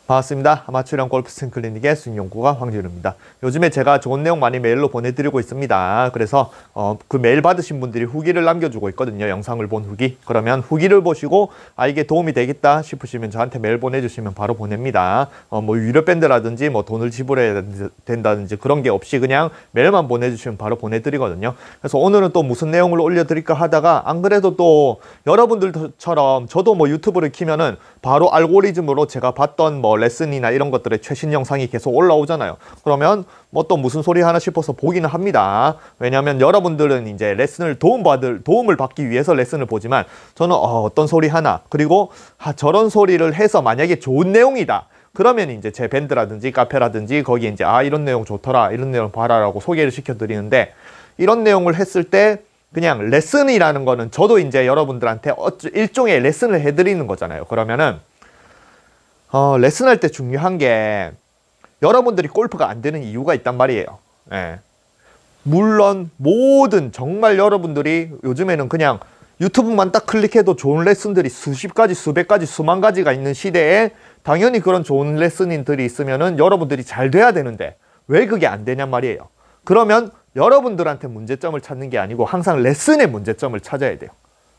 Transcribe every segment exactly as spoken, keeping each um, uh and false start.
반갑습니다. 아마추어형 골프 스윙 클리닉의 스윙연구가 황진우입니다. 요즘에 제가 좋은 내용 많이 메일로 보내드리고 있습니다. 그래서 어, 그 메일 받으신 분들이 후기를 남겨주고 있거든요. 영상을 본 후기. 그러면 후기를 보시고 아 이게 도움이 되겠다 싶으시면 저한테 메일 보내주시면 바로 보냅니다. 어, 뭐 유료 밴드라든지 뭐 돈을 지불해야 된다든지 그런 게 없이 그냥 메일만 보내주시면 바로 보내드리거든요. 그래서 오늘은 또 무슨 내용을 올려드릴까 하다가 안 그래도 또 여러분들처럼 저도 뭐 유튜브를 키면은 바로 알고리즘으로 제가 봤던 뭐 레슨이나 이런 것들의 최신 영상이 계속 올라오잖아요. 그러면 뭐 또 무슨 소리 하나 싶어서 보기는 합니다. 왜냐하면 여러분들은 이제 레슨을 도움받을 도움을 받기 위해서 레슨을 보지만 저는 어, 어떤 소리 하나 그리고 아, 저런 소리를 해서 만약에 좋은 내용이다. 그러면 이제 제 밴드라든지 카페라든지 거기에 이제 아 이런 내용 좋더라 이런 내용 봐라라고 소개를 시켜드리는데 이런 내용을 했을 때 그냥 레슨이라는 거는 저도 이제 여러분들한테 일종의 레슨을 해드리는 거잖아요. 그러면은 어, 레슨할 때 중요한 게 여러분들이 골프가 안 되는 이유가 있단 말이에요. 예. 물론 모든 정말 여러분들이 요즘에는 그냥 유튜브만 딱 클릭해도 좋은 레슨들이 수십 가지, 수백 가지, 수만 가지가 있는 시대에 당연히 그런 좋은 레슨들이 있으면은 여러분들이 잘 돼야 되는데 왜 그게 안 되냔 말이에요. 그러면 여러분들한테 문제점을 찾는 게 아니고 항상 레슨의 문제점을 찾아야 돼요.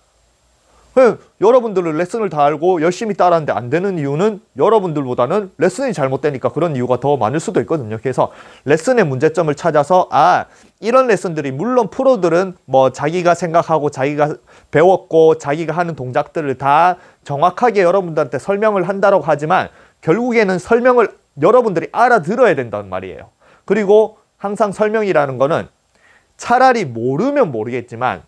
여러분들은 레슨을 다 알고 열심히 따라하는데 안 되는 이유는 여러분들보다는 레슨이 잘못되니까 그런 이유가 더 많을 수도 있거든요. 그래서 레슨의 문제점을 찾아서 아 이런 레슨들이 물론 프로들은 뭐 자기가 생각하고 자기가 배웠고 자기가 하는 동작들을 다 정확하게 여러분들한테 설명을 한다고 하지만 결국에는 설명을 여러분들이 알아들어야 된단 말이에요. 그리고 항상 설명이라는 거는 차라리 모르면 모르겠지만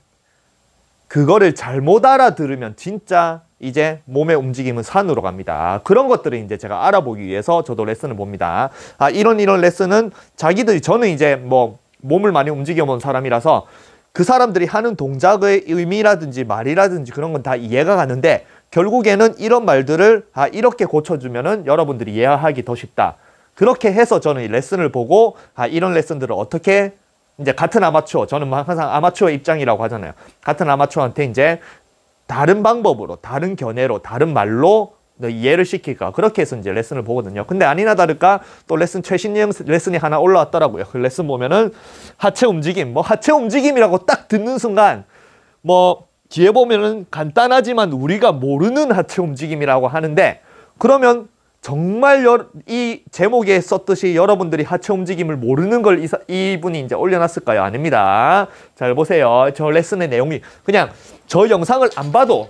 그거를 잘못 알아들으면 진짜 이제 몸의 움직임은 산으로 갑니다. 그런 것들을 이제 제가 알아보기 위해서 저도 레슨을 봅니다. 아, 이런 이런 레슨은 자기들이 저는 이제 뭐 몸을 많이 움직여 본 사람이라서 그 사람들이 하는 동작의 의미라든지 말이라든지 그런 건 다 이해가 가는데 결국에는 이런 말들을 아, 이렇게 고쳐주면은 여러분들이 이해하기 더 쉽다. 그렇게 해서 저는 이 레슨을 보고 아, 이런 레슨들을 어떻게 이제 같은 아마추어, 저는 항상 아마추어 입장이라고 하잖아요. 같은 아마추어한테 이제 다른 방법으로, 다른 견해로, 다른 말로 이해를 시킬까. 그렇게 해서 이제 레슨을 보거든요. 근데 아니나 다를까 또 레슨 최신 레슨이 하나 올라왔더라고요. 그 레슨 보면은 하체 움직임, 뭐 하체 움직임이라고 딱 듣는 순간 뭐 뒤에 보면은 간단하지만 우리가 모르는 하체 움직임이라고 하는데 그러면 정말 여, 이 제목에 썼듯이 여러분들이 하체 움직임을 모르는 걸 이, 이분이 이제 올려놨을까요? 아닙니다. 잘 보세요. 저 레슨의 내용이 그냥 저 영상을 안 봐도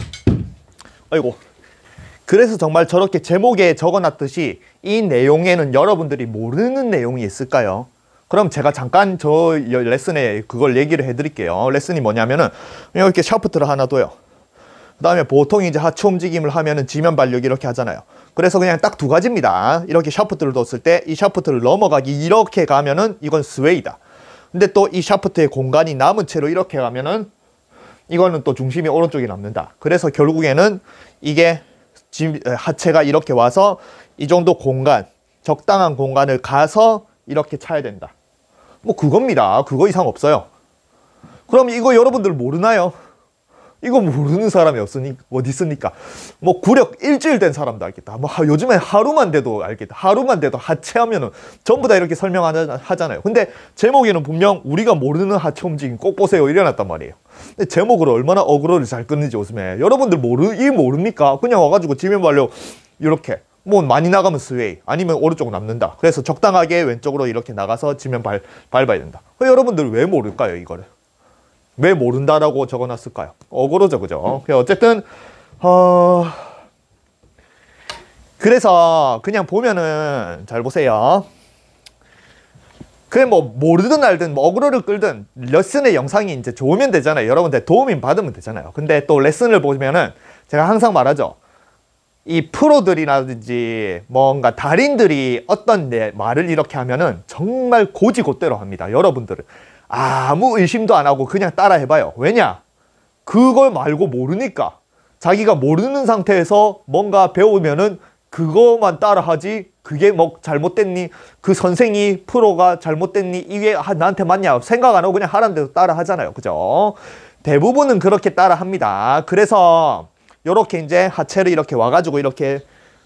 아이고 그래서 정말 저렇게 제목에 적어놨듯이 이 내용에는 여러분들이 모르는 내용이 있을까요? 그럼 제가 잠깐 저 레슨에 그걸 얘기를 해드릴게요. 레슨이 뭐냐면은 이렇게 샤프트를 하나 둬요. 그 다음에 보통 이제 하체 움직임을 하면은 지면 발력 이렇게 하잖아요. 그래서 그냥 딱 두 가지입니다. 이렇게 샤프트를 뒀을 때 이 샤프트를 넘어가기 이렇게 가면은 이건 스웨이다. 근데 또 이 샤프트의 공간이 남은 채로 이렇게 가면은 이거는 또 중심이 오른쪽에 남는다. 그래서 결국에는 이게 하체가 이렇게 와서 이 정도 공간, 적당한 공간을 가서 이렇게 차야 된다. 뭐 그겁니다. 그거 이상 없어요. 그럼 이거 여러분들 모르나요? 이거 모르는 사람이 없으니 어디 있습니까? 뭐 구력 일주일 된 사람도 알겠다. 뭐 하, 요즘에 하루만 돼도 알겠다. 하루만 돼도 하체 하면은 전부 다 이렇게 설명하잖아요. 근데 제목에는 분명 우리가 모르는 하체 움직임 꼭 보세요 이래놨단 말이에요. 근데 제목으로 얼마나 어그로를 잘 끊는지 요즘에 여러분들 모르 이 모릅니까? 그냥 와가지고 지면 발려 이렇게 뭐 많이 나가면 스웨이 아니면 오른쪽 남는다. 그래서 적당하게 왼쪽으로 이렇게 나가서 지면 발 밟아야 된다. 여러분들 왜 모를까요 이거를? 왜 모른다라고 적어놨을까요? 어그로죠, 그죠? 어쨌든 어... 그래서 그냥 보면은 잘 보세요. 그래 뭐 모르든 알든 뭐 어그로를 끌든 레슨의 영상이 이제 좋으면 되잖아요. 여러분들 도움이 받으면 되잖아요. 근데 또 레슨을 보면은 제가 항상 말하죠. 이 프로들이라든지 뭔가 달인들이 어떤 내 말을 이렇게 하면은 정말 고지곳대로 합니다. 여러분들은 아무 의심도 안 하고 그냥 따라 해봐요. 왜냐? 그걸 말고 모르니까. 자기가 모르는 상태에서 뭔가 배우면은 그거만 따라 하지 그게 뭐 잘못됐니? 그 선생이 프로가 잘못됐니? 이게 아, 나한테 맞냐? 생각 안 하고 그냥 하라는 대로 따라 하잖아요. 그죠? 대부분은 그렇게 따라 합니다. 그래서 요렇게 이제 하체를 이렇게 와가지고 이렇게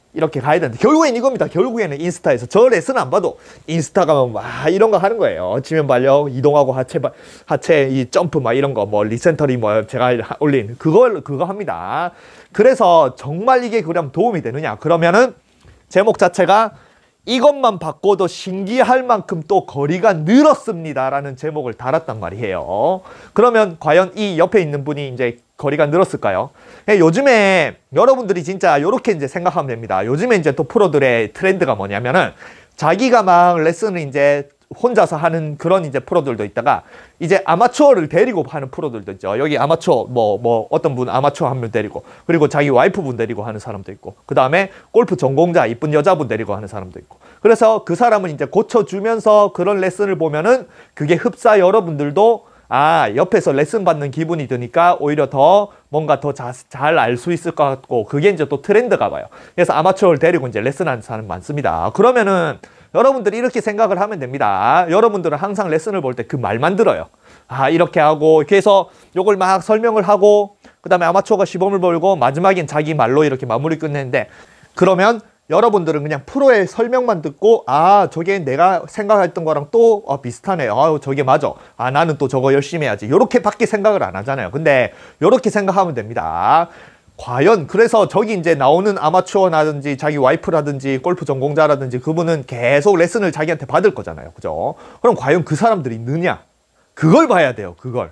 이렇게 가야 되는데 결국엔 이겁니다. 결국에는 인스타에서 저 레슨 안 봐도 인스타 가면 막 이런 거 하는 거예요. 지면 발력, 이동하고 하체 발- 하체 이 점프 막 이런 거 뭐 리센터리 뭐 제가 올린 그걸 그거 합니다. 그래서 정말 이게 그럼 도움이 되느냐? 그러면은 제목 자체가 이것만 바꿔도 신기할 만큼 또 거리가 늘었습니다 라는 제목을 달았단 말이에요. 그러면 과연 이 옆에 있는 분이 이제 거리가 늘었을까요? 요즘에 여러분들이 진짜 이렇게 이제 생각하면 됩니다. 요즘에 이제 또 프로들의 트렌드가 뭐냐면은 자기가 막 레슨을 이제 혼자서 하는 그런 이제 프로들도 있다가 이제 아마추어를 데리고 하는 프로들도 있죠. 여기 아마추어 뭐 뭐 어떤 분 아마추어 한 명 데리고 그리고 자기 와이프분 데리고 하는 사람도 있고 그 다음에 골프 전공자 이쁜 여자분 데리고 하는 사람도 있고 그래서 그 사람은 이제 고쳐주면서 그런 레슨을 보면은 그게 흡사 여러분들도 아 옆에서 레슨 받는 기분이 드니까 오히려 더 뭔가 더 잘 알 수 있을 것 같고 그게 이제 또 트렌드가 봐요. 그래서 아마추어를 데리고 이제 레슨하는 사람 많습니다. 그러면은 여러분들이 이렇게 생각을 하면 됩니다. 여러분들은 항상 레슨을 볼 때 그 말만 들어요. 아 이렇게 하고 이렇게 해서 요걸 막 설명을 하고 그 다음에 아마추어가 시범을 보고 마지막엔 자기 말로 이렇게 마무리 끝내는데 그러면 여러분들은 그냥 프로의 설명만 듣고 아 저게 내가 생각했던 거랑 또 어, 비슷하네. 아 저게 맞아. 아 나는 또 저거 열심히 해야지. 이렇게 밖에 생각을 안 하잖아요. 근데 이렇게 생각하면 됩니다. 과연 그래서 저기 이제 나오는 아마추어라든지 자기 와이프라든지 골프 전공자라든지 그분은 계속 레슨을 자기한테 받을 거잖아요. 그죠? 그럼 과연 그 사람들이 느냐? 그걸 봐야 돼요. 그걸.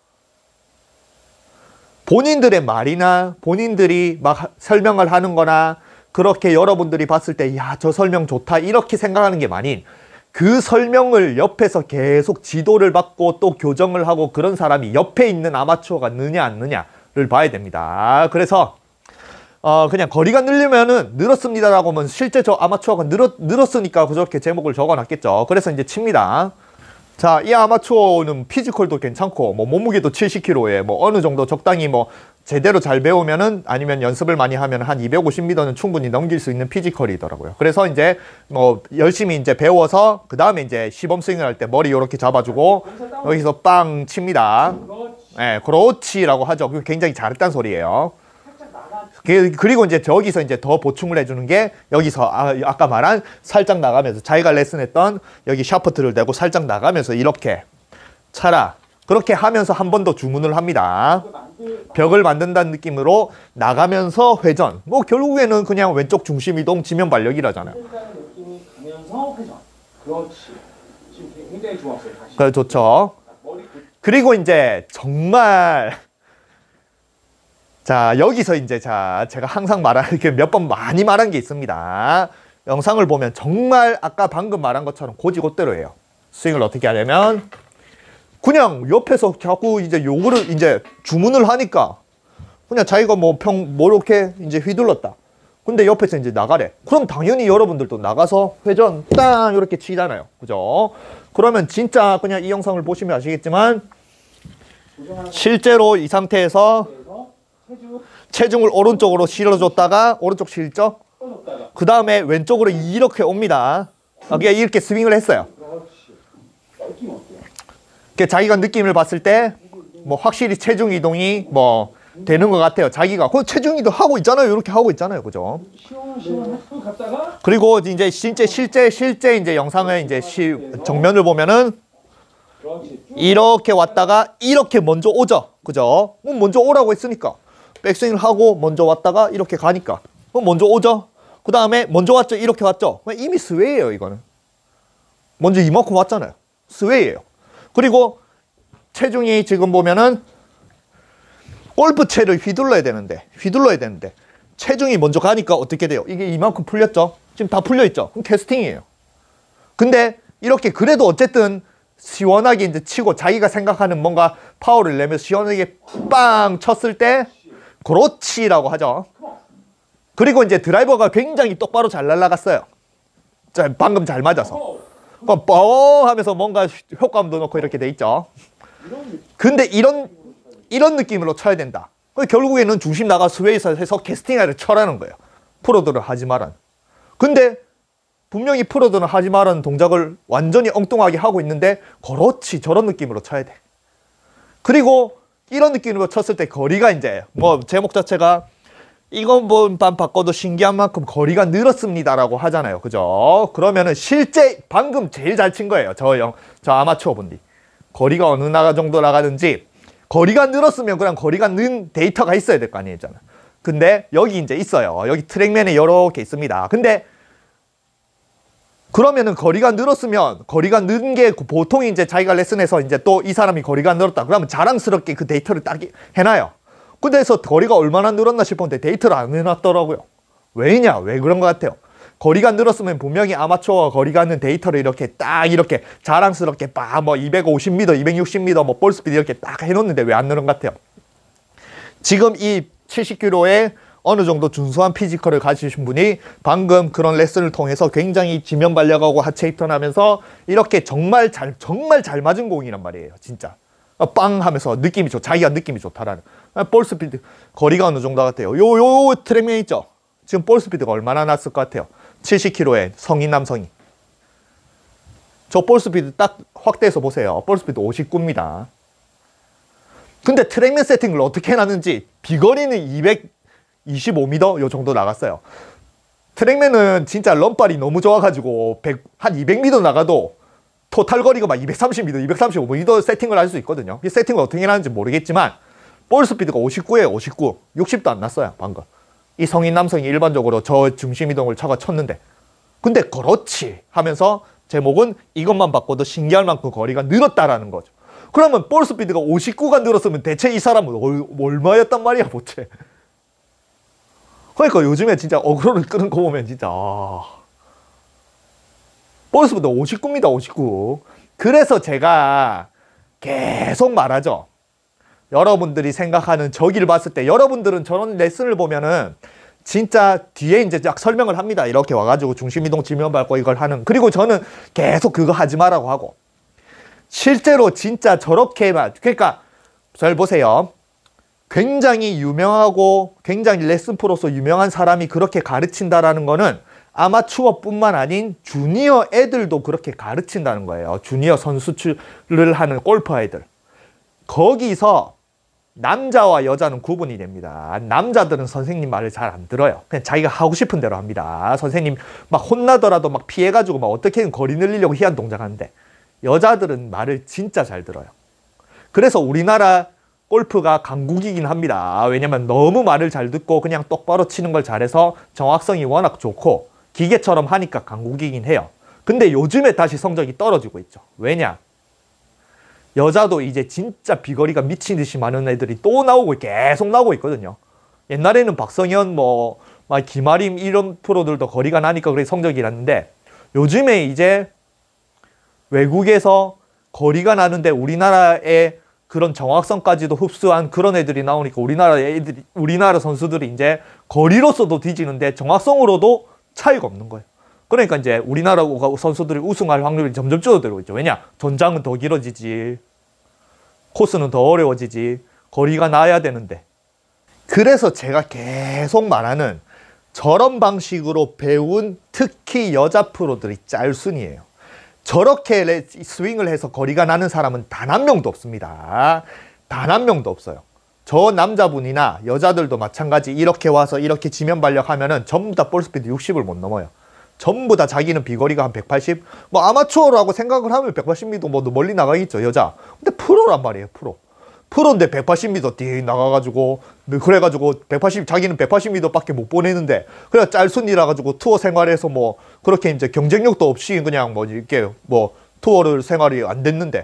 본인들의 말이나 본인들이 막 설명을 하는 거나 그렇게 여러분들이 봤을 때 야, 저 설명 좋다 이렇게 생각하는 게 아닌 그 설명을 옆에서 계속 지도를 받고 또 교정을 하고 그런 사람이 옆에 있는 아마추어가 느냐 안 느냐를 봐야 됩니다. 그래서 어 그냥 거리가 늘려면은 늘었습니다라고 하면 실제 저 아마추어가 늘었, 늘었으니까 그렇게 제목을 적어놨겠죠. 그래서 이제 칩니다. 자, 이 아마추어는 피지컬도 괜찮고 뭐 몸무게도 칠십 킬로그램에 뭐 어느 정도 적당히 뭐 제대로 잘 배우면은 아니면 연습을 많이 하면 한 이백오십 미터는 충분히 넘길 수 있는 피지컬이더라고요. 그래서 이제 뭐 열심히 이제 배워서 그 다음에 이제 시범 스윙을 할 때 머리 이렇게 잡아주고 여기서 빵 칩니다. 예, 네, 그렇지라고 하죠. 굉장히 잘했다는 소리예요. 그리고 이제 저기서 이제 더 보충을 해주는 게 여기서 아, 아까 말한 살짝 나가면서 자기가 레슨했던 여기 샤프트를 대고 살짝 나가면서 이렇게 차라 그렇게 하면서 한 번 더 주문을 합니다. 벽을 만든다는 느낌으로 나가면서 회전. 뭐 결국에는 그냥 왼쪽 중심 이동 지면 발력이라잖아요. 느낌이 가면서 회전. 그렇지. 지금 굉장히 좋았어요. 다시. 그래 좋죠. 그리고 이제 정말 자 여기서 이제 자 제가 항상 말하는 게 몇 번 많이 말한 게 있습니다. 영상을 보면 정말 아까 방금 말한 것처럼 고지고대로예요. 스윙을 어떻게 하냐면 그냥 옆에서 자꾸 이제 요거를 이제 주문을 하니까 그냥 자기가 뭐 평 뭐 이렇게 이제 휘둘렀다. 근데 옆에서 이제 나가래. 그럼 당연히 여러분들도 나가서 회전 땅 이렇게 치잖아요. 그죠? 그러면 진짜 그냥 이 영상을 보시면 아시겠지만 실제로 이 상태에서 체중을 오른쪽으로 실어줬다가 오른쪽 실죠? 그 다음에 왼쪽으로 이렇게 옵니다. 이게 이렇게 스윙을 했어요. 자기가 느낌을 봤을 때 뭐 확실히 체중 이동이 뭐 되는 것 같아요. 자기가 그 체중 이동 하고 있잖아요. 이렇게 하고 있잖아요. 그죠? 그리고 이제 실제 실제 실제 이제 영상을 이제 시, 정면을 보면은 이렇게 왔다가 이렇게 먼저 오죠. 그죠? 먼저 오라고 했으니까 백스윙을 하고 먼저 왔다가 이렇게 가니까 먼저 오죠. 그 다음에 먼저 왔죠. 이렇게 왔죠. 이미 스웨이예요. 이거는 먼저 이만큼 왔잖아요. 스웨이예요. 그리고 체중이 지금 보면은 골프채를 휘둘러야 되는데 휘둘러야 되는데 체중이 먼저 가니까 어떻게 돼요? 이게 이만큼 풀렸죠? 지금 다 풀려있죠? 그럼 캐스팅이에요. 근데 이렇게 그래도 어쨌든 시원하게 이제 치고 자기가 생각하는 뭔가 파워를 내면서 시원하게 빵 쳤을 때 그렇지라고 하죠. 그리고 이제 드라이버가 굉장히 똑바로 잘 날아갔어요. 자, 방금 잘 맞아서. 뻥 하면서 뭔가 효과음도 넣고 이렇게 돼 있죠. 근데 이런 이런 느낌으로 쳐야 된다. 결국에는 중심 나가 스웨이에서 해서 캐스팅아를 쳐라는 거예요. 프로들은 하지 말라는. 근데 분명히 프로들은 하지 말라는 동작을 완전히 엉뚱하게 하고 있는데 그렇지 저런 느낌으로 쳐야 돼. 그리고 이런 느낌으로 쳤을 때 거리가 이제 뭐 제목 자체가 이것만 바꿔도 신기한 만큼 거리가 늘었습니다라고 하잖아요. 그죠? 그러면은 실제 방금 제일 잘 친 거예요. 저 영, 저 아마추어 분이. 거리가 어느 나라 정도 나가는지 거리가 늘었으면 그냥 거리가 는 데이터가 있어야 될 거 아니잖아. 근데 여기 이제 있어요. 여기 트랙맨에 이렇게 있습니다. 근데 그러면은 거리가 늘었으면 거리가 는 게 보통 이제 자기가 레슨에서 이제 또 이 사람이 거리가 늘었다. 그러면 자랑스럽게 그 데이터를 딱 해놔요. 근데서 거리가 얼마나 늘었나 싶었는데 데이터를 안 해놨더라고요. 왜냐? 왜 그런 것 같아요? 거리가 늘었으면 분명히 아마추어가 거리가 는 데이터를 이렇게 딱 이렇게 자랑스럽게 막 뭐 이백오십 미터, 이백육십 미터 뭐 볼스피드 이렇게 딱 해놓는데 왜 안 늘은 것 같아요? 지금 이 칠십 킬로그램의 어느 정도 준수한 피지컬을 가지신 분이 방금 그런 레슨을 통해서 굉장히 지면 발력하고 하체 입턴 하면서 이렇게 정말 잘, 정말 잘 맞은 공이란 말이에요. 진짜. 빵 하면서 느낌이 좋, 자기가 느낌이 좋다라는. 볼 스피드, 거리가 어느 정도 같아요. 요, 요 트랙맨 있죠? 지금 볼 스피드가 얼마나 났을 것 같아요? 칠십 킬로그램의 성인 남성이. 저 볼 스피드 딱 확대해서 보세요. 볼 스피드 오십구입니다. 근데 트랙맨 세팅을 어떻게 해놨는지 비거리는 이백이십오 미터 요 정도 나갔어요. 트랙맨은 진짜 런발이 너무 좋아가지고 백, 한 이백 미터 나가도 토탈 거리가 막 이백삼십 미터, 이백삼십오 미터 세팅을 할 수 있거든요. 이 세팅을 어떻게 해놨는지 모르겠지만 볼 스피드가 오십구예요. 오십구. 육십도 안 났어요. 방금. 이 성인 남성이 일반적으로 저 중심 이동을 차가 쳤는데 근데 그렇지 하면서 제목은 이것만 바꿔도 신기할 만큼 거리가 늘었다라는 거죠. 그러면 볼 스피드가 오십구가 늘었으면 대체 이 사람은 얼, 얼마였단 말이야 도대체. 그러니까 요즘에 진짜 어그로를 끄는 거 보면 진짜 아... 볼 스피드 오십구입니다. 오십구. 그래서 제가 계속 말하죠. 여러분들이 생각하는 저기를 봤을 때 여러분들은 저런 레슨을 보면은 진짜 뒤에 이제 딱 설명을 합니다. 이렇게 와가지고 중심이동 지면 밟고 이걸 하는. 그리고 저는 계속 그거 하지 말라고 하고 실제로 진짜 저렇게만 그러니까 잘 보세요. 굉장히 유명하고 굉장히 레슨 프로서 유명한 사람이 그렇게 가르친다라는 거는 아마추어뿐만 아닌 주니어 애들도 그렇게 가르친다는 거예요. 주니어 선수를 하는 골프 애들. 거기서 남자와 여자는 구분이 됩니다. 남자들은 선생님 말을 잘 안 들어요. 그냥 자기가 하고 싶은 대로 합니다. 선생님 막 혼나더라도 막 피해가지고 막 어떻게든 거리 늘리려고 희한 동작하는데 여자들은 말을 진짜 잘 들어요. 그래서 우리나라 골프가 강국이긴 합니다. 왜냐면 너무 말을 잘 듣고 그냥 똑바로 치는 걸 잘해서 정확성이 워낙 좋고 기계처럼 하니까 강국이긴 해요. 근데 요즘에 다시 성적이 떨어지고 있죠. 왜냐? 여자도 이제 진짜 비거리가 미친 듯이 많은 애들이 또 나오고 계속 나오고 있거든요. 옛날에는 박성현 뭐 막 김아림 이런 프로들도 거리가 나니까 그래 성적이 났는데 요즘에 이제 외국에서 거리가 나는데 우리나라의 그런 정확성까지도 흡수한 그런 애들이 나오니까 우리나라 애들이 우리나라 선수들이 이제 거리로서도 뒤지는데 정확성으로도 차이가 없는 거예요. 그러니까 이제 우리나라 선수들이 우승할 확률이 점점 줄어들고 있죠. 왜냐? 전장은 더 길어지지. 코스는 더 어려워지지. 거리가 나야 되는데. 그래서 제가 계속 말하는 저런 방식으로 배운 특히 여자 프로들이 짤순이에요. 저렇게 스윙을 해서 거리가 나는 사람은 단 한 명도 없습니다. 단 한 명도 없어요. 저 남자분이나 여자들도 마찬가지 이렇게 와서 이렇게 지면 발력하면은 전부 다 볼스피드 육십을 못 넘어요. 전부 다 자기는 비거리가 한 백팔십, 뭐 아마추어라고 생각을 하면 백팔십 미터 뭐 멀리 나가겠죠, 여자. 근데 프로란 말이에요, 프로. 프로인데 백팔십 미터 뒤에 나가가지고, 그래가지고 백팔십, 자기는 백팔십 미터밖에 못 보내는데, 그래 짤순이라 가지고 투어 생활에서 뭐, 그렇게 이제 경쟁력도 없이 그냥 뭐 이렇게 뭐 투어를 생활이 안 됐는데,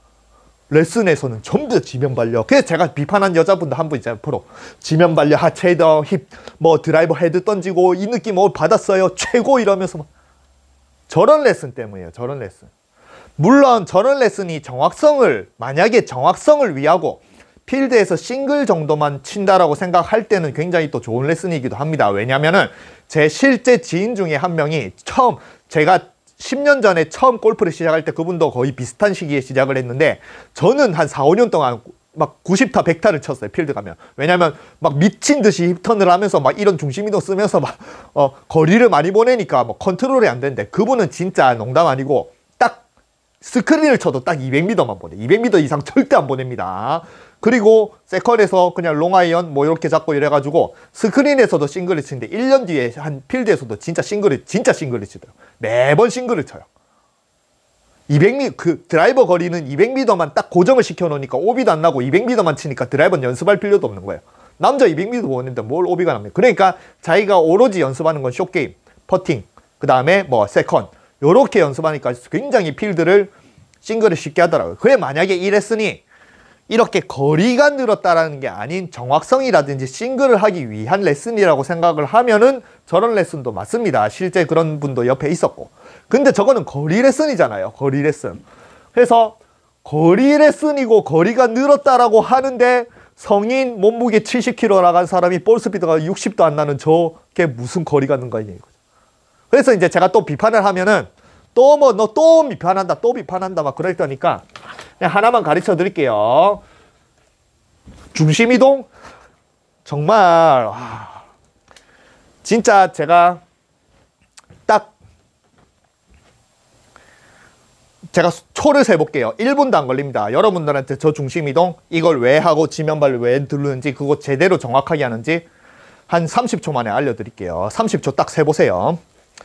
레슨에서는 전부 다 지면 발력. 그래서 제가 비판한 여자분도 한 분 있잖아요, 프로. 지면 발력, 하체 헤더, 힙, 뭐 드라이버 헤드 던지고 이 느낌 어 받았어요. 최고 이러면서 막. 저런 레슨 때문이에요, 저런 레슨. 물론 저런 레슨이 정확성을, 만약에 정확성을 위하고 필드에서 싱글 정도만 친다라고 생각할 때는 굉장히 또 좋은 레슨이기도 합니다. 왜냐면은 제 실제 지인 중에 한 명이 처음 제가 십 년 전에 처음 골프를 시작할 때 그분도 거의 비슷한 시기에 시작을 했는데 저는 한 사, 오 년 동안 막 구십 타, 백 타를 쳤어요. 필드 가면. 왜냐면 막 미친 듯이 힙턴을 하면서 막 이런 중심이동 쓰면서 막 어, 거리를 많이 보내니까 뭐 컨트롤이 안 되는데 그분은 진짜 농담 아니고 딱 스크린을 쳐도 딱 이백 미터만 보내. 이백 미터 이상 절대 안 보냅니다. 그리고 세컨에서 그냥 롱아이언 뭐 이렇게 잡고 이래가지고 스크린에서도 싱글을 치는데 일 년 뒤에 한 필드에서도 진짜 싱글을 진짜 싱글을 치더라고요. 매번 싱글을 쳐요. 이백 미터 그 드라이버 거리는 이백 미터만 딱 고정을 시켜놓으니까 오비도 안 나고 이백 미터만 치니까 드라이버는 연습할 필요도 없는 거예요. 남자 이백 미터 보는데 뭘 오비가 납니까? 그러니까 자기가 오로지 연습하는 건 숏게임, 퍼팅, 그 다음에 뭐 세컨 요렇게 연습하니까 굉장히 필드를 싱글을 쉽게 하더라고요. 그래 만약에 이 레슨이 이렇게 거리가 늘었다라는 게 아닌 정확성이라든지 싱글을 하기 위한 레슨이라고 생각을 하면은 저런 레슨도 맞습니다. 실제 그런 분도 옆에 있었고. 근데 저거는 거리 레슨이잖아요. 거리 레슨. 그래서 거리 레슨이고 거리가 늘었다라고 하는데 성인 몸무게 칠십 킬로그램 나간 사람이 볼 스피드가 육십도 안 나는 저게 무슨 거리가 는 거냐 이거죠. 그래서 이제 제가 또 비판을 하면은 또 뭐 너 또 비판한다 또 비판한다 막 그랬더니까 그냥 하나만 가르쳐 드릴게요. 중심 이동 정말 와, 진짜 제가 딱 제가 초를 세볼게요. 일 분도 안 걸립니다. 여러분들한테 저 중심 이동 이걸 왜 하고 지면발을 왜 누르는지 그거 제대로 정확하게 하는지 한 삼십 초 만에 알려드릴게요. 삼십 초 딱 세보세요.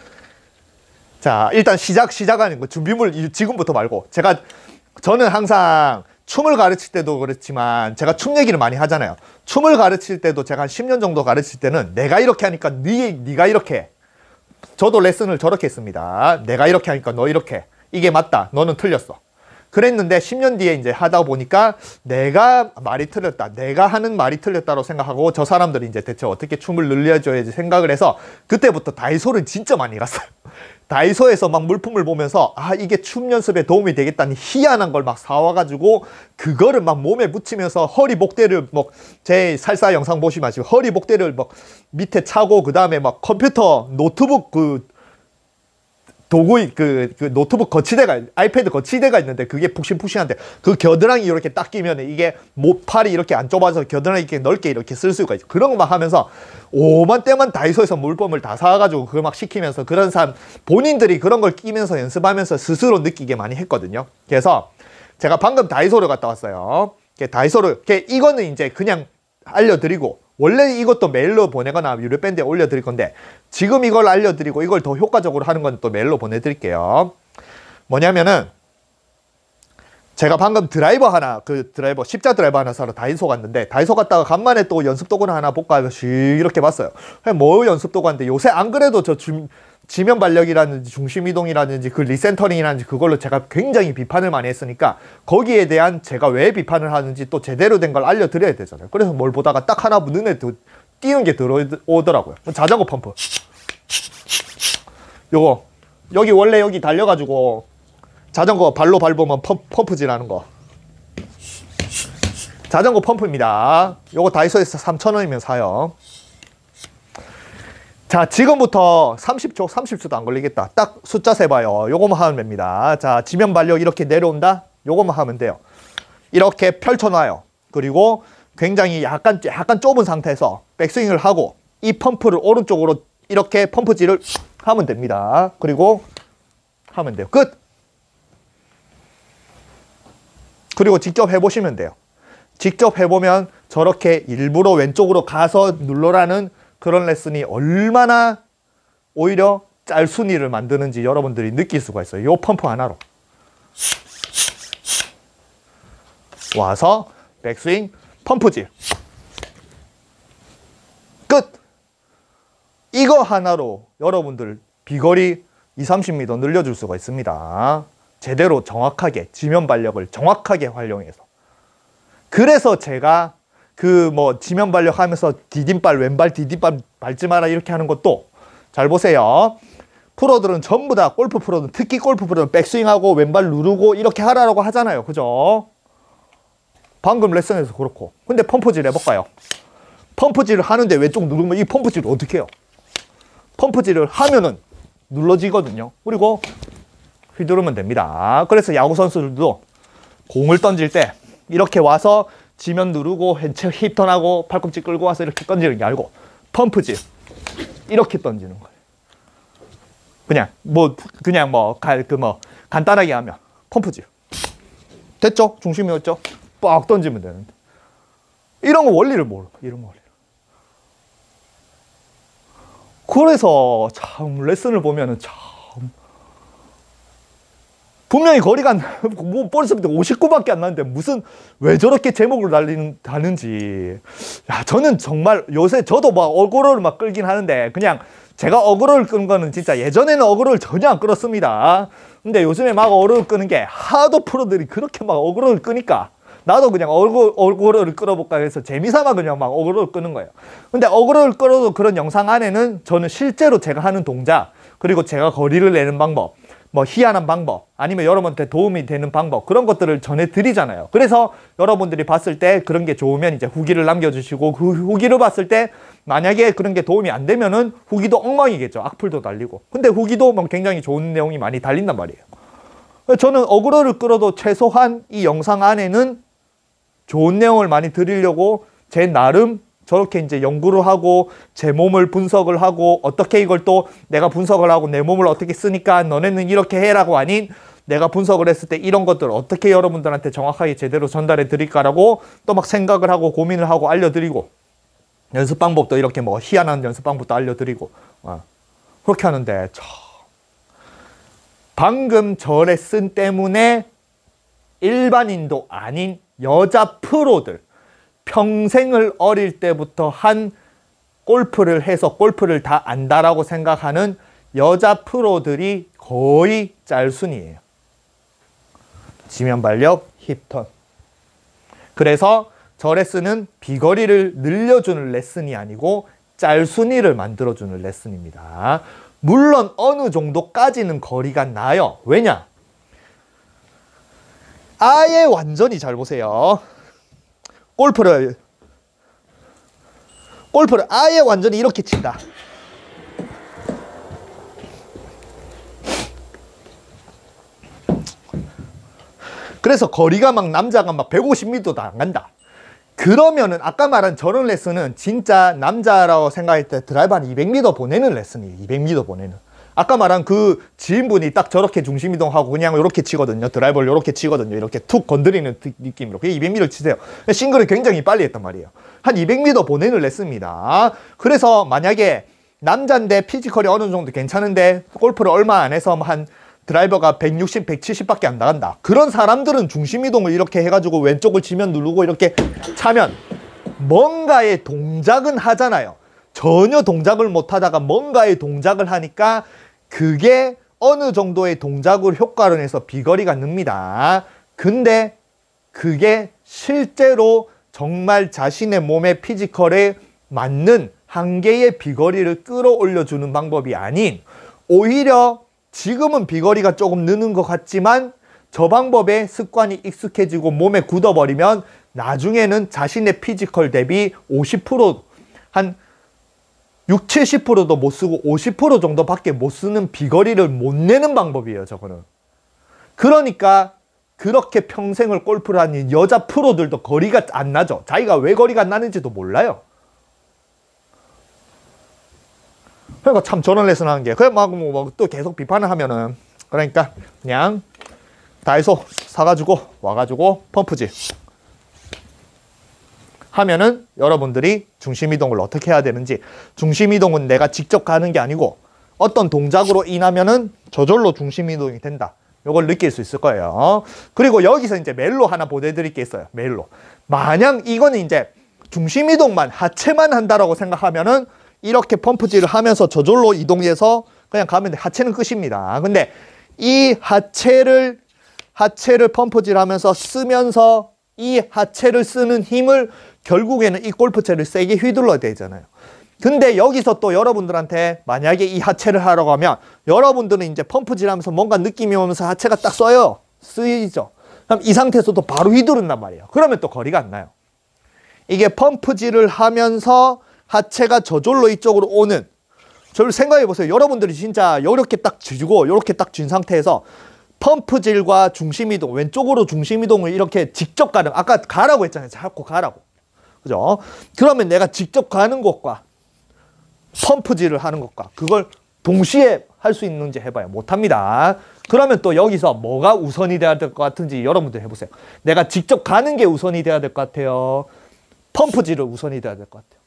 자, 일단 시작, 시작하는 거. 준비물 지금부터 말고. 제가, 저는 항상 춤을 가르칠 때도 그렇지만 제가 춤 얘기를 많이 하잖아요. 춤을 가르칠 때도 제가 한 십 년 정도 가르칠 때는 내가 이렇게 하니까 네, 네가 이렇게 해. 저도 레슨을 저렇게 했습니다. 내가 이렇게 하니까 너 이렇게. 이게 맞다. 너는 틀렸어. 그랬는데 십 년 뒤에 이제 하다 보니까 내가 말이 틀렸다. 내가 하는 말이 틀렸다고 생각하고 저 사람들이 이제 대체 어떻게 춤을 늘려줘야지 생각을 해서 그때부터 다이소를 진짜 많이 갔어요. 다이소에서 막 물품을 보면서 아 이게 춤 연습에 도움이 되겠다니 희한한 걸 막 사와가지고 그거를 막 몸에 붙이면서 허리 복대를 뭐 제 살사 영상 보시면 지금 허리 복대를 막 밑에 차고 그 다음에 막 컴퓨터 노트북 그 도구 그, 그 노트북 거치대가 아이패드 거치대가 있는데 그게 푹신푹신한데 그 겨드랑이 이렇게 딱 끼면 이게 모팔이 이렇게 안 좁아서 겨드랑이 이렇게 넓게 이렇게 쓸 수가 있죠. 그런 거 막 하면서 오만 때만 다이소에서 물품을 다 사가지고 그걸 막 시키면서 그런 사람 본인들이 그런 걸 끼면서 연습하면서 스스로 느끼게 많이 했거든요. 그래서 제가 방금 다이소를 갔다 왔어요. 다이소를 이거는 이제 그냥 알려드리고 원래 이것도 메일로 보내거나 유료밴드에 올려드릴 건데 지금 이걸 알려드리고 이걸 더 효과적으로 하는 건 또 메일로 보내드릴게요. 뭐냐면은 제가 방금 드라이버 하나 그 드라이버 십자 드라이버 하나 사러 다이소 갔는데 다이소 갔다가 간만에 또 연습 도구를 하나 볼까 해서 이렇게 봤어요. 뭐 연습 도구 하는데 요새 안 그래도 저 주, 지면 발력이라든지 중심 이동이라든지 그 리센터링이라든지 그걸로 제가 굉장히 비판을 많이 했으니까 거기에 대한 제가 왜 비판을 하는지 또 제대로 된 걸 알려드려야 되잖아요. 그래서 뭘 보다가 딱 하나 눈에 띄는 게 들어오더라고요. 자전거 펌프. 요거 여기 원래 여기 달려가지고 자전거 발로 밟으면 펌, 펌프질 하는 거. 자전거 펌프입니다. 요거 다이소에서 삼천 원이면 사요. 자, 지금부터 삼십 초, 삼십 초도 안 걸리겠다. 딱 숫자 세봐요. 요거만 하면 됩니다. 자, 지면 발력 이렇게 내려온다? 요거만 하면 돼요. 이렇게 펼쳐놔요. 그리고 굉장히 약간, 약간 좁은 상태에서 백스윙을 하고 이 펌프를 오른쪽으로 이렇게 펌프질을 하면 됩니다. 그리고 하면 돼요. 끝! 그리고 직접 해보시면 돼요. 직접 해보면 저렇게 일부러 왼쪽으로 가서 눌러라는 그런 레슨이 얼마나 오히려 짤순이를 만드는지 여러분들이 느낄 수가 있어요. 요 펌프 하나로. 와서 백스윙 펌프질. 끝! 이거 하나로 여러분들 비거리 이십, 삼십 미터 늘려줄 수가 있습니다. 제대로 정확하게 지면 발력을 정확하게 활용해서. 그래서 제가 그 뭐 지면 발력 하면서 디딤발 왼발 디딤발 밟지 마라 이렇게 하는 것도 잘 보세요. 프로들은 전부 다 골프 프로든 특히 골프 프로는 백스윙하고 왼발 누르고 이렇게 하라고 하잖아요. 그죠? 방금 레슨에서 그렇고. 근데 펌프질 해볼까요? 펌프질을 하는데 왼쪽 누르면 이 펌프질을 어떻게 해요? 펌프질을 하면은 눌러지거든요. 그리고 휘두르면 됩니다. 그래서 야구 선수들도 공을 던질 때 이렇게 와서 지면 누르고 힙턴하고 팔꿈치 끌고 와서 이렇게 던지는 게 아니고 펌프질 이렇게 던지는 거예요. 그냥 뭐 그냥 뭐 그 뭐 간단하게 하면 펌프질 됐죠? 중심이었죠? 빡 던지면 되는데 이런 거 원리를 모르고, 이런 원리. 그래서 참 레슨을 보면은 참 분명히 거리가 뭐 벌써부터 오십구밖에 안 나는데 무슨 왜 저렇게 제목을 달리는 다는지. 야, 저는 정말 요새 저도 막 어그로를 막 끌긴 하는데 그냥 제가 어그로를 끄는 거는 진짜 예전에는 어그로를 전혀 안 끌었습니다. 근데 요즘에 막 어그로를 끄는 게 하도 프로들이 그렇게 막 어그로를 끄니까 나도 그냥 어그로, 어그로를 끌어볼까 해서 재미삼아 그냥 막 어그로를 끄는 거예요. 근데 어그로를 끌어도 그런 영상 안에는 저는 실제로 제가 하는 동작, 그리고 제가 거리를 내는 방법, 뭐 희한한 방법, 아니면 여러분한테 도움이 되는 방법, 그런 것들을 전해드리잖아요. 그래서 여러분들이 봤을 때 그런 게 좋으면 이제 후기를 남겨주시고, 그 후기를 봤을 때 만약에 그런 게 도움이 안 되면은 후기도 엉망이겠죠. 악플도 달리고. 근데 후기도 뭐 굉장히 좋은 내용이 많이 달린단 말이에요. 저는 어그로를 끌어도 최소한 이 영상 안에는 좋은 내용을 많이 드리려고 제 나름 저렇게 이제 연구를 하고 제 몸을 분석을 하고 어떻게 이걸 또 내가 분석을 하고 내 몸을 어떻게 쓰니까 너네는 이렇게 해라고 아닌 내가 분석을 했을 때 이런 것들을 어떻게 여러분들한테 정확하게 제대로 전달해 드릴까라고 또 막 생각을 하고 고민을 하고 알려드리고 연습 방법도 이렇게 뭐 희한한 연습 방법도 알려드리고 어. 그렇게 하는데 참 방금 저 레슨 때문에 일반인도 아닌 여자 프로들 평생을 어릴 때부터 한 골프를 해서 골프를 다 안다라고 생각하는 여자 프로들이 거의 짤순이에요. 지면 발력, 힙턴. 그래서 저 레슨은 비거리를 늘려주는 레슨이 아니고 짤순이를 만들어주는 레슨입니다. 물론 어느 정도까지는 거리가 나요. 왜냐? 아예 완전히 잘 보세요. 골프를 골프를 아예 완전히 이렇게 친다. 그래서 거리가 막 남자가 막 백오십 미터도 안 간다. 그러면은 아까 말한 저런 레슨은 진짜 남자라고 생각할 때 드라이버 한 이백 미터 보내는 레슨이에요. 이백 미터 보내는. 아까 말한 그 지인분이 딱 저렇게 중심 이동하고 그냥 이렇게 치거든요. 드라이버를 이렇게 치거든요. 이렇게 툭 건드리는 느낌으로. 그게 이백 미터를 치세요. 싱글을 굉장히 빨리 했단 말이에요. 한 이백 미터 보내는 레슨입니다. 그래서 만약에 남자인데 피지컬이 어느 정도 괜찮은데 골프를 얼마 안 해서 한 드라이버가 백육십, 백칠십밖에 안 나간다. 그런 사람들은 중심 이동을 이렇게 해가지고 왼쪽을 치면 누르고 이렇게 차면 뭔가의 동작은 하잖아요. 전혀 동작을 못 하다가 뭔가의 동작을 하니까 그게 어느 정도의 동작으로 효과를 내서 비거리가 늡니다. 근데 그게 실제로 정말 자신의 몸의 피지컬에 맞는 한계의 비거리를 끌어올려주는 방법이 아닌 오히려 지금은 비거리가 조금 느는 것 같지만 저 방법에 습관이 익숙해지고 몸에 굳어버리면 나중에는 자신의 피지컬 대비 오십 퍼센트 한 육십, 칠십 퍼센트도 못 쓰고 오십 퍼센트 정도밖에 못 쓰는 비거리를 못 내는 방법이에요. 저거는. 그러니까 그렇게 평생을 골프를 하는 여자 프로들도 거리가 안 나죠. 자기가 왜 거리가 안 나는지도 몰라요. 그러니까 참 저런 레슨 하는 게 그냥 막 뭐 또 계속 비판을 하면은 그러니까 그냥 다이소 사가지고 와가지고 펌프질 하면은 여러분들이 중심 이동을 어떻게 해야 되는지, 중심 이동은 내가 직접 가는 게 아니고 어떤 동작으로 인하면은 저절로 중심 이동이 된다. 요걸 느낄 수 있을 거예요. 그리고 여기서 이제 멜로 하나 보내드릴 게 있어요. 멜로. 만약 이거는 이제 중심 이동만 하체만 한다라고 생각하면은 이렇게 펌프질을 하면서 저절로 이동해서 그냥 가면 돼. 하체는 끝입니다. 근데 이 하체를 하체를 펌프질 하면서 쓰면서 이 하체를 쓰는 힘을 결국에는 이 골프채를 세게 휘둘러야 되잖아요. 근데 여기서 또 여러분들한테 만약에 이 하체를 하라고 하면 여러분들은 이제 펌프질 하면서 뭔가 느낌이 오면서 하체가 딱 써요. 쓰이죠. 그럼 이 상태에서도 바로 휘두른단 말이에요. 그러면 또 거리가 안 나요. 이게 펌프질을 하면서 하체가 저절로 이쪽으로 오는, 저를 생각해 보세요. 여러분들이 진짜 이렇게 딱 쥐고 이렇게 딱 쥔 상태에서 펌프질과 중심이동, 왼쪽으로 중심이동을 이렇게 직접 가는, 아까 가라고 했잖아요. 자꾸 가라고. 그죠? 그러면 내가 직접 가는 것과 펌프질을 하는 것과 그걸 동시에 할 수 있는지 해봐요. 못합니다. 그러면 또 여기서 뭐가 우선이 돼야 될 것 같은지 여러분들 해보세요. 내가 직접 가는 게 우선이 돼야 될 것 같아요. 펌프질을 우선이 돼야 될 것 같아요.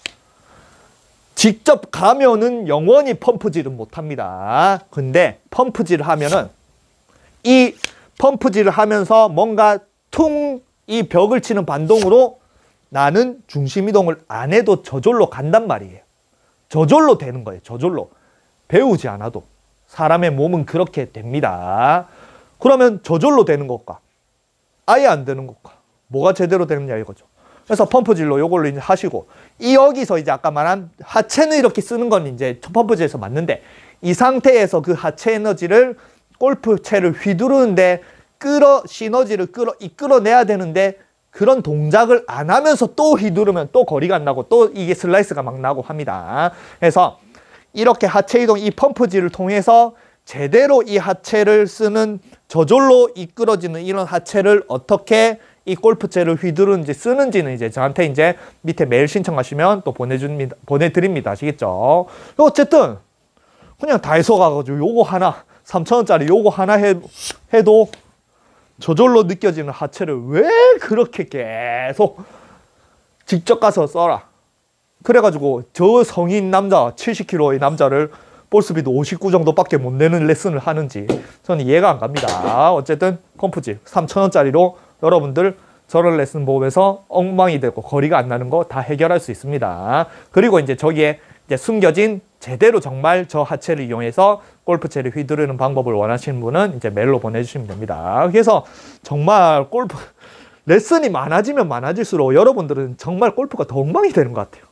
직접 가면은 영원히 펌프질은 못합니다. 근데 펌프질을 하면은 이 펌프질을 하면서 뭔가 퉁 이 벽을 치는 반동으로 나는 중심 이동을 안 해도 저절로 간단 말이에요. 저절로 되는 거예요. 저절로. 배우지 않아도. 사람의 몸은 그렇게 됩니다. 그러면 저절로 되는 것과 아예 안 되는 것과 뭐가 제대로 되느냐 이거죠. 그래서 펌프질로 요걸로 이제 하시고, 이 여기서 이제 아까 말한 하체는 이렇게 쓰는 건 이제 펌프질에서 맞는데, 이 상태에서 그 하체 에너지를 골프채를 휘두르는데 끌어 시너지를 끌어 이끌어내야 되는데, 그런 동작을 안 하면서 또 휘두르면 또 거리가 안 나고 또 이게 슬라이스가 막 나고 합니다. 그래서 이렇게 하체 이동, 이 펌프질을 통해서 제대로 이 하체를 쓰는, 저절로 이끌어지는 이런 하체를 어떻게 이 골프채를 휘두르는지 쓰는지는 이제 저한테 이제 밑에 메일 신청하시면 또 보내줍니다, 보내드립니다. 아시겠죠? 어쨌든 그냥 다이소 가가지고 요거 하나 삼천 원짜리 요거 하나 해, 해도 저절로 느껴지는 하체를 왜 그렇게 계속 직접 가서 써라. 그래가지고 저 성인 남자 칠십 킬로그램의 남자를 볼스피드 오십구 정도밖에 못 내는 레슨을 하는지 저는 이해가 안 갑니다. 어쨌든 펌프질 삼천 원짜리로 여러분들 저런 레슨 보면서 엉망이 되고 거리가 안 나는 거 다 해결할 수 있습니다. 그리고 이제 저기에 이제 숨겨진 제대로 정말 저 하체를 이용해서 골프채를 휘두르는 방법을 원하시는 분은 이제 메일로 보내주시면 됩니다. 그래서 정말 골프 레슨이 많아지면 많아질수록 여러분들은 정말 골프가 더 엉망이 되는 것 같아요.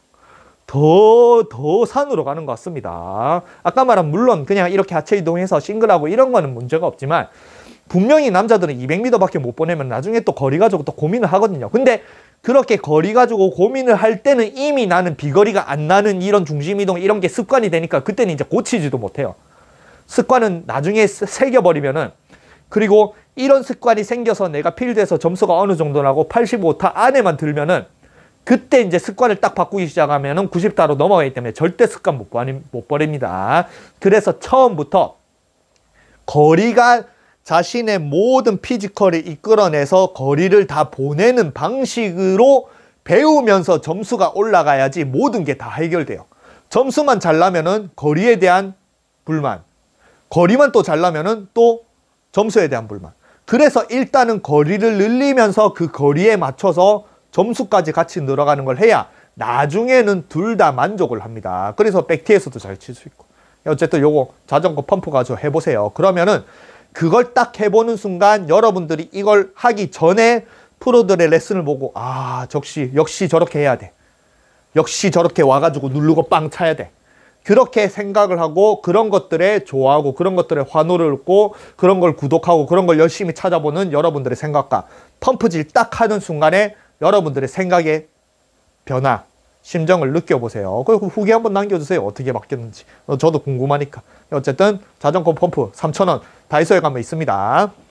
더, 더 산으로 가는 것 같습니다. 아까 말한 물론 그냥 이렇게 하체 이동해서 싱글하고 이런 거는 문제가 없지만, 분명히 남자들은 이백 미터밖에 못 보내면 나중에 또 거리 가지고 또 고민을 하거든요. 근데 그렇게 거리 가지고 고민을 할 때는 이미 나는 비거리가 안 나는 이런 중심 이동 이런 게 습관이 되니까 그때는 이제 고치지도 못해요. 습관은 나중에 새겨버리면은, 그리고 이런 습관이 생겨서 내가 필드에서 점수가 어느 정도 나고 팔십오 타 안에만 들면은 그때 이제 습관을 딱 바꾸기 시작하면은 구십 타로 넘어가기 때문에 절대 습관 못, 버리, 못 버립니다. 그래서 처음부터 거리가 자신의 모든 피지컬을 이끌어내서 거리를 다 보내는 방식으로 배우면서 점수가 올라가야지 모든 게 다 해결돼요. 점수만 잘 나면은 거리에 대한 불만, 거리만 또 잘 나면은 또 점수에 대한 불만. 그래서 일단은 거리를 늘리면서 그 거리에 맞춰서 점수까지 같이 늘어가는 걸 해야 나중에는 둘 다 만족을 합니다. 그래서 백티에서도 잘 칠 수 있고. 어쨌든 요거 자전거 펌프 가지고 해보세요. 그러면은 그걸 딱 해보는 순간 여러분들이 이걸 하기 전에 프로들의 레슨을 보고, 아, 역시, 역시 저렇게 해야 돼. 역시 저렇게 와가지고 누르고 빵 차야 돼. 그렇게 생각을 하고 그런 것들에 좋아하고 그런 것들에 환호를 얻고 그런 걸 구독하고 그런 걸 열심히 찾아보는 여러분들의 생각과 펌프질 딱 하는 순간에 여러분들의 생각의 변화, 심정을 느껴보세요. 그리고 후기 한번 남겨주세요. 어떻게 바뀌었는지. 저도 궁금하니까. 어쨌든 자전거 펌프 삼천 원 다이소에 가면 있습니다.